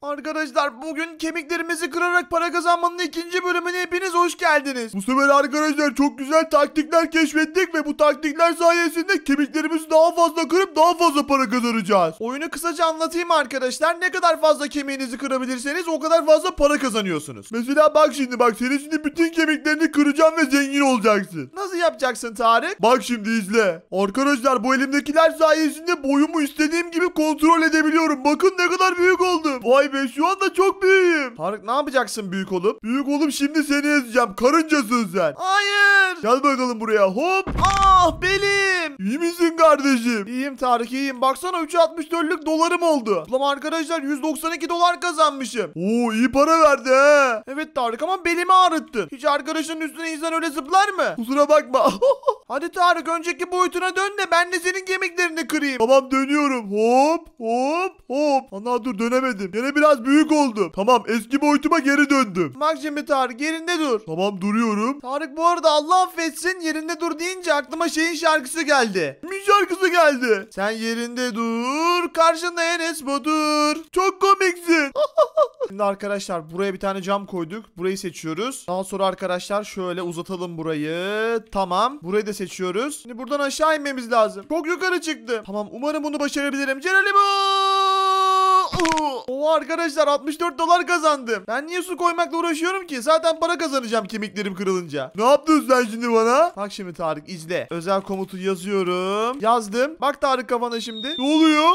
Arkadaşlar bugün kemiklerimizi kırarak para kazanmanın ikinci bölümüne hepiniz hoş geldiniz. Bu sefer arkadaşlar çok güzel taktikler keşfettik ve bu taktikler sayesinde kemiklerimizi daha fazla kırıp daha fazla para kazanacağız. Oyunu kısaca anlatayım arkadaşlar. Ne kadar fazla kemiğinizi kırabilirseniz o kadar fazla para kazanıyorsunuz. Mesela bak senin şimdi bütün kemiklerini kıracağım ve zengin olacaksın. Nasıl yapacaksın Tarık? Bak şimdi izle. Arkadaşlar bu elimdekiler sayesinde boyumu istediğim gibi kontrol edebiliyorum. Bakın ne kadar büyük oldum. Vay be, şu anda çok büyüğüm. Tarık ne yapacaksın büyük olup? Büyük oğlum, şimdi seni ezeceğim. Karıncasın sen. Hayır. Gel bakalım buraya, hop. Ah belim. İyi misin kardeşim? İyiyim Tarık, iyiyim. Baksana 3.64'lük dolarım oldu. Ulan arkadaşlar 192 dolar kazanmışım. Oo, iyi para verdi he. Evet Tarık ama belimi ağrıttın. Hiç arkadaşının üstüne insan öyle zıplar mı? Kusura bakma. Hadi Tarık önceki boyutuna dön de ben de senin kemiklerini kırayım. Tamam, dönüyorum. Hop hop hop. Ana dur, dönemedim. Gene biraz büyük oldum. Tamam, eski boyutuma geri döndüm. Bak şimdi Tarık yerinde dur. Tamam, duruyorum. Tarık bu arada Allah affetsin yerinde dur deyince aklıma şeyin şarkısı geldi. Kimin şarkısı geldi? Sen yerinde dur, karşında Enes Batur. Çok komiksin. Şimdi arkadaşlar buraya bir tane cam koyduk. Burayı seçiyoruz. Daha sonra arkadaşlar şöyle uzatalım burayı. Tamam. Burayı da seçiyoruz. Şimdi buradan aşağı inmemiz lazım. Çok yukarı çıktı. Tamam, umarım bunu başarabilirim. Celalimo! Oo arkadaşlar 64 dolar kazandım. Ben niye su koymakla uğraşıyorum ki? Zaten para kazanacağım kemiklerim kırılınca. Ne yaptın sen şimdi bana? Bak şimdi Tarık izle. Özel komutu yazıyorum. Yazdım. Bak Tarık kafana şimdi. Ne oluyor?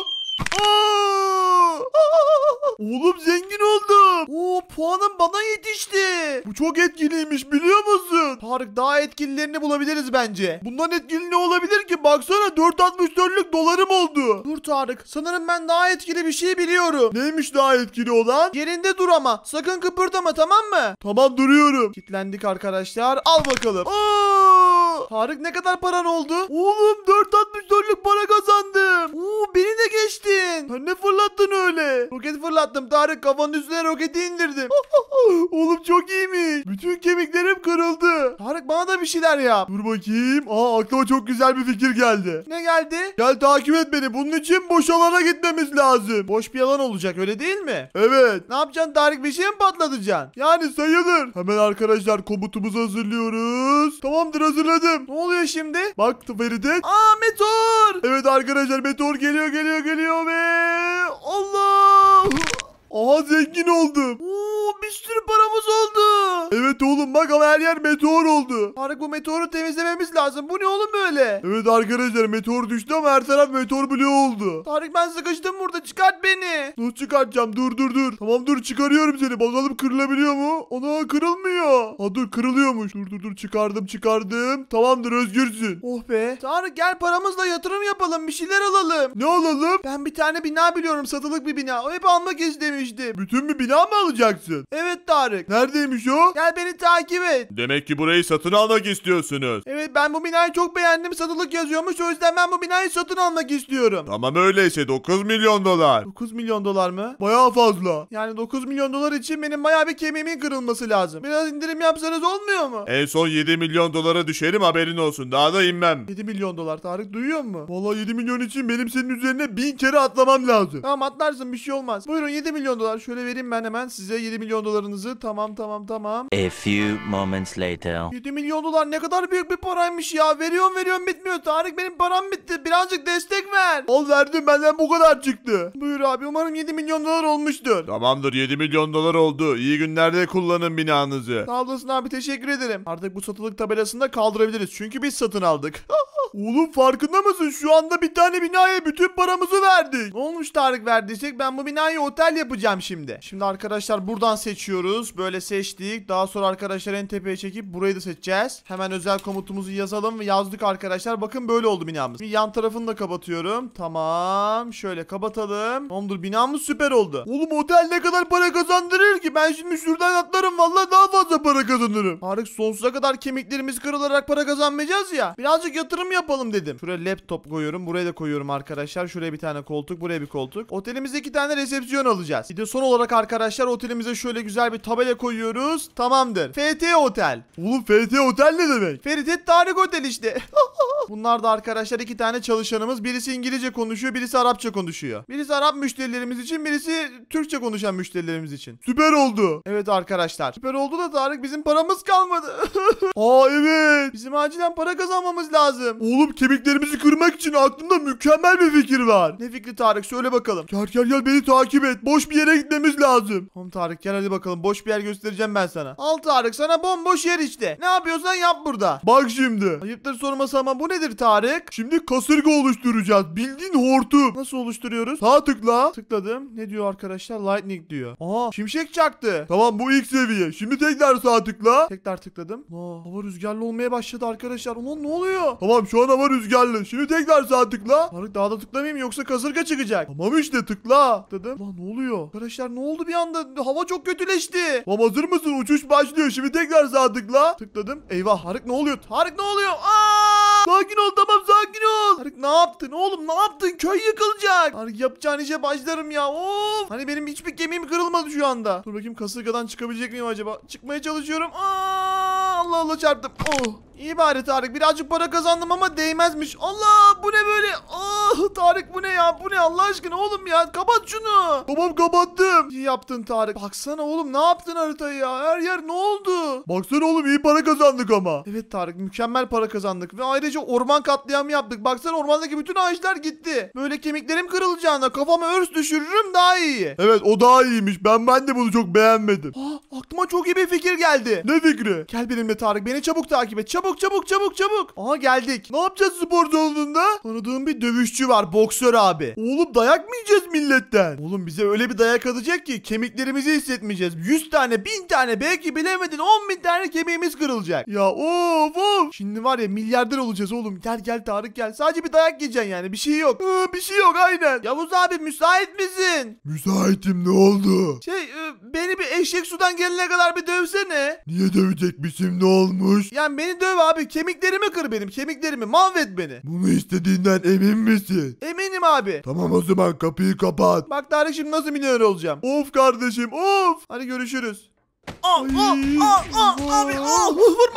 Aa! Oğlum zengin oldum. Oo puanım bana yetişti. Bu çok etkiliymiş, biliyor musun? Tarık daha etkililerini bulabiliriz bence. Bundan etkili ne olabilir ki? Baksana 4.64'lük dolarım oldu. Dur Tarık, sanırım ben daha etkili bir şey biliyorum. Neymiş daha etkili olan? Yerinde dur ama sakın kıpırdama, tamam mı? Tamam, duruyorum. Kilitlendik arkadaşlar. Al bakalım. Aa! Tarık ne kadar paran oldu? Oğlum 4.64'lük para kazandım. Oo beni de geçtin. Sen ne fırlattın öyle? Roket fırlattım Tarık, kafanın üstüne roketi indirdim. Oğlum çok iyiymiş. Bütün kemiklerim kırıldı. Tarık bana da bir şeyler yap. Dur bakayım. Aklıma çok güzel bir fikir geldi. Ne geldi? Gel takip et beni. Bunun için boş alana gitmemiz lazım. Boş bir alan olacak öyle değil mi? Evet. Ne yapacaksın Tarık, bir şey mi patlatacaksın? Yani sayılır. Hemen arkadaşlar komutumuzu hazırlıyoruz. Tamamdır, hazırladım. Ne oluyor şimdi? Bak Feridet. Aa meteor. Evet arkadaşlar, meteor geliyor ve Allah! Aha, zengin oldum. Oo bir sürü paramız oldu. Evet oğlum, bak ama her yer meteor oldu. Tarık bu meteoru temizlememiz lazım. Bu ne oğlum böyle? Evet arkadaşlar, meteor düştü ama her taraf meteor bloğu oldu. Tarık ben sıkıştım burada, çıkart beni. Nasıl çıkartacağım? Dur. Tamam dur, çıkarıyorum seni. Bakalım kırılabiliyor mu? Ana, kırılmıyor. Ha dur, kırılıyormuş. Dur, çıkardım. Tamamdır, özgürsün. Oh be. Tarık gel paramızla yatırım yapalım, bir şeyler alalım. Ne alalım? Ben bir tane bina biliyorum, satılık bir bina. O hep almak istemiştim. Bütün bir bina mı alacaksın? Evet Tarık. Neredeymiş o? Gel beni takip et. Demek ki burayı satın almak istiyorsunuz. Evet ben bu binayı çok beğendim, satılık yazıyormuş, o yüzden ben bu binayı satın almak istiyorum. Tamam, öyleyse 9 milyon dolar. 9 milyon dolar mı? Bayağı fazla. Yani 9 milyon dolar için benim bayağı bir kemiğimin kırılması lazım. Biraz indirim yapsanız olmuyor mu? En son 7 milyon dolara düşerim, haberin olsun. Daha da inmem. 7 milyon dolar Tarık, duyuyor musun? Vallahi 7 milyon için benim senin üzerine 1000 kere atlamam lazım. Tamam atlarsın, bir şey olmaz. Buyurun 7 milyon dolar. Şöyle vereyim ben hemen size 7 milyon dolarınızı. Tamam. A few moments later. 7 milyon dolar ne kadar büyük bir paraymış ya. Veriyorum bitmiyor. Tarık benim param bitti. Birazcık destek ver. Al, verdim, benden bu kadar çıktı. Buyur abi, umarım 7 milyon dolar olmuştur. Tamamdır, 7 milyon dolar oldu. İyi günlerde kullanın binanızı. Sağ olasın abi, teşekkür ederim. Artık bu satılık tabelasını da kaldırabiliriz. Çünkü biz satın aldık. Oğlum farkında mısın? Şu anda bir tane binaya bütün paramızı verdik. Ne olmuş Tarık, verdiysek ben bu binayı otel yapacağım şimdi. Şimdi arkadaşlar buradan seçiyoruz. Böyle seçtik. Daha sonra arkadaşlar en tepeye çekip burayı da seçeceğiz. Hemen özel komutumuzu yazalım ve yazdık arkadaşlar. Bakın böyle oldu binamız. Bir yan tarafını da kapatıyorum. Tamam. Şöyle kapatalım. Tamamdır, binamız süper oldu. Oğlum otel ne kadar para kazandırır ki? Ben şimdi şuradan atlarım, vallahi daha fazla para kazanırım. Tarık sonsuza kadar kemiklerimiz kırılarak para kazanmayacağız ya. Birazcık yatırım yapalım dedim. Şuraya laptop koyuyorum. Buraya da koyuyorum arkadaşlar. Şuraya bir tane koltuk. Buraya bir koltuk. Otelimizde 2 tane resepsiyon alacağız. Bir de son olarak arkadaşlar otelimize şöyle güzel bir tabela koyuyoruz. Tamamdır. FT Otel. Oğlum FT Otel ne demek? Feridet Tarık Otel işte. Bunlar da arkadaşlar 2 tane çalışanımız. Birisi İngilizce konuşuyor, birisi Arapça konuşuyor. Birisi Arap müşterilerimiz için, birisi Türkçe konuşan müşterilerimiz için. Süper oldu. Evet arkadaşlar. Süper oldu da Tarık, bizim paramız kalmadı. Aa evet. Bizim acilen para kazanmamız lazım. Oğlum kemiklerimizi kırmak için aklımda mükemmel bir fikir var. Ne fikri Tarık, söyle bakalım. Gel beni takip et. Boş bir yere gitmemiz lazım. Tamam Tarık, gel hadi bakalım. Boş bir yer göstereceğim ben sana. Al Tarık, sana bomboş yer işte. Ne yapıyorsan yap burada. Bak şimdi. Ayıptır sorması ama bu nedir Tarık? Şimdi kasırga oluşturacağız. Bildiğin hortum. Nasıl oluşturuyoruz? Sağ tıkla. Tıkladım. Ne diyor arkadaşlar? Lightning diyor. Aa, şimşek çaktı. Tamam bu ilk seviye. Şimdi tekrar sağ tıkla. Tekrar tıkladım. Aa, hava rüzgarlı olmaya başladı arkadaşlar. Ulan ne oluyor? Tamam şu an hava rüzgarlı. Şimdi tekrar sağ tıkla. Tarık, daha da tıklamayayım yoksa kasırga çıkacak. Tamam işte tıkla. Tıkladım. Ulan ne oluyor? Arkadaşlar ne oldu bir anda? Hava çok kötüleşti. Tamam hazır mısın? Uçuş başlıyor. Şimdi tekrar sağ tıkla. Tıkladım. Eyvah, Tarık ne oluyor? Tarık ne oluyor? Aa! Sakin ol tamam sakin ol. Tarık ne yaptın oğlum, ne yaptın? Köy yıkılacak. Tarık, yapacağın işe başlarım ya. Of. Hani benim hiçbir kemiğim kırılmadı şu anda. Dur bakayım, kasırgadan çıkabilecek miyim acaba? Çıkmaya çalışıyorum. Aa! Allah Allah, çarptım. Oh. İyi bari Tarık, birazcık para kazandım ama değmezmiş. Allah, bu ne böyle? Ah Tarık, bu ne ya? Bu ne Allah aşkına oğlum ya? Kapat şunu. Tamam kapattım. İyi yaptın Tarık. Baksana oğlum, ne yaptın haritayı ya? Her yer ne oldu? Baksana oğlum iyi para kazandık ama. Evet Tarık, mükemmel para kazandık ve ayrıca orman katliamı yaptık. Baksana, ormandaki bütün ağaçlar gitti. Böyle kemiklerim kırılacağına kafama örs düşürürüm, daha iyi. Evet o daha iyiymiş. Ben de bunu çok beğenmedim. Aklıma çok iyi bir fikir geldi. Ne fikri? Gel benimle Tarık, beni çabuk takip et. Çabuk çabuk çabuk çabuk. Aha, geldik. Ne yapacağız spor salonunda? Tanıdığım bir dövüşçü var, boksör abi. Oğlum dayak mı yiyeceğiz milletten? Oğlum bize öyle bir dayak atacak ki kemiklerimizi hissetmeyeceğiz. 100 tane, 1000 tane, belki bilemedin 10.000 tane kemiğimiz kırılacak. Ya of. Şimdi var ya, milyarder olacağız oğlum. Gel Tarık gel. Sadece bir dayak yiyeceksin yani, bir şey yok. Bir şey yok aynen. Yavuz abi, müsait misin? Müsaitim ne oldu? Beni bir eşek sudan gelene kadar bir dövsene. Niye dövecekmişim ne olmuş? Yani beni döv abi, kemiklerimi kır, benim kemiklerimi mahvet beni. Bunu istediğinden emin misin? Eminim abi. Tamam o zaman kapıyı kapat. Bak Tarık, şimdi nasıl milyoner olacağım. Of kardeşim of. Hadi görüşürüz. Ay, Abi vurma.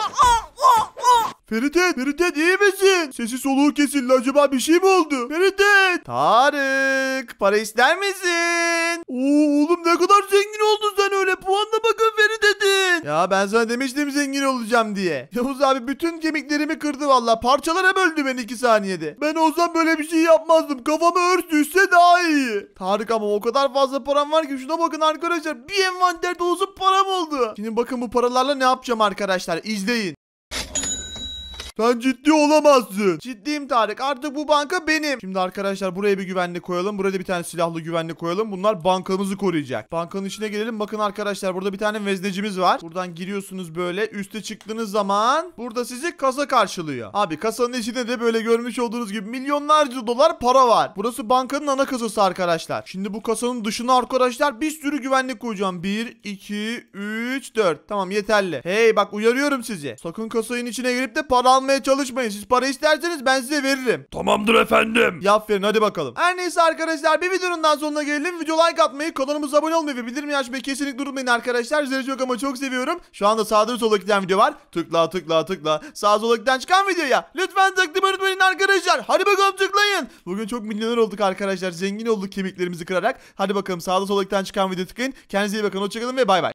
Ferit iyi misin? Sesi soluğu kesildi acaba bir şey mi oldu? Ferit. Tarık, para ister misin? Oğlum ne kadar zengin oldun sen öyle. Puanla bakın Ferit'in. Ya ben sana demiştim zengin olacağım diye. Yavuz abi bütün kemiklerimi kırdı valla. Parçalara böldü beni 2 saniyede. Ben olsam böyle bir şey yapmazdım. Kafama örs düşse daha iyi. Tarık, ama o kadar fazla param var ki şuna bakın arkadaşlar. Bir envanter dolusu param oldu. Şimdi bakın bu paralarla ne yapacağım arkadaşlar. İzleyin. Sen ciddi olamazsın. Ciddiyim Tarık, artık bu banka benim. Şimdi arkadaşlar buraya bir güvenlik koyalım. Buraya da bir tane silahlı güvenlik koyalım. Bunlar bankamızı koruyacak. Bankanın içine gelelim. Bakın arkadaşlar, burada bir tane veznecimiz var. Buradan giriyorsunuz böyle. Üste çıktığınız zaman burada sizi kasa karşılıyor. Abi kasanın içinde de böyle görmüş olduğunuz gibi milyonlarca dolar para var. Burası bankanın ana kasası arkadaşlar. Şimdi bu kasanın dışına arkadaşlar bir sürü güvenlik koyacağım. 1, 2, 3, 4. Tamam, yeterli. Hey bak, uyarıyorum sizi. Sakın kasanın içine girip de para almayın. Çalışmayın. Siz para isterseniz ben size veririm. Tamamdır efendim. Ya aferin, hadi bakalım. Her neyse arkadaşlar, bir videonun daha sonuna gelelim. Video like atmayı, kanalımıza abone olmayı ve bildirimleri açmayı kesinlikle unutmayın arkadaşlar. Sizleri çok ama çok seviyorum. Şu anda sağda sola giden video var. Tıkla. Sağ sola giden çıkan videoya lütfen tıklamayı unutmayın arkadaşlar. Hadi bakalım tıklayın. Bugün çok milyoner olduk arkadaşlar. Zengin olduk kemiklerimizi kırarak. Hadi bakalım sağda sola giden çıkan videoya tıklayın. Kendinize iyi bakın. Hoşçakalın ve bay bay.